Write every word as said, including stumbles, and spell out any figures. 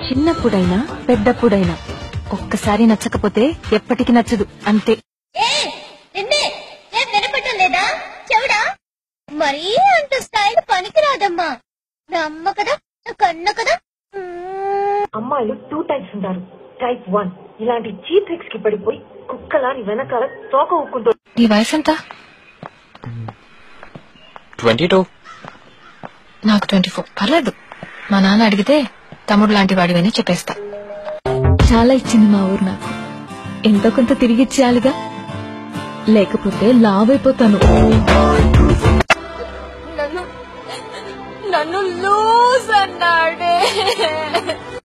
చిన్నప్పుడైనా పెద్దప్పుడైనా ఒక్కసారి నచ్చకపోతే ఎప్పటికి నచ్చదు అంతే. వినపడటం లేదా చెవుడా? మరీ అంత స్టైల్ పనికిరాదమ్మా. నా అమ్మ కదా, నా కన్న కదా. అమ్మాయిలు టూ టైప్స్ ఉంటారు. టైప్ వన్ ఇలాంటి చీప్ ట్రిక్స్ కి పడిపోయి కుక్కలాని వెనకాల తోక ఊక్కుంటారు. నీ వయసు ఎంత? Twenty two. నాకు ట్వంటీ ఫోర్. పర్లేదు, మా నాన్న అడిగితే తమ్ముడు లాంటి వాడివని చెప్పేస్తా. చాలా ఇచ్చింది మా ఊరు నాకు. ఎంతో కొంత తిరిగి ఇచ్చేయాలిగా, లేకపోతే లావైపోతాను. నన్ను నన్ను లూజ్ అన్నాడే.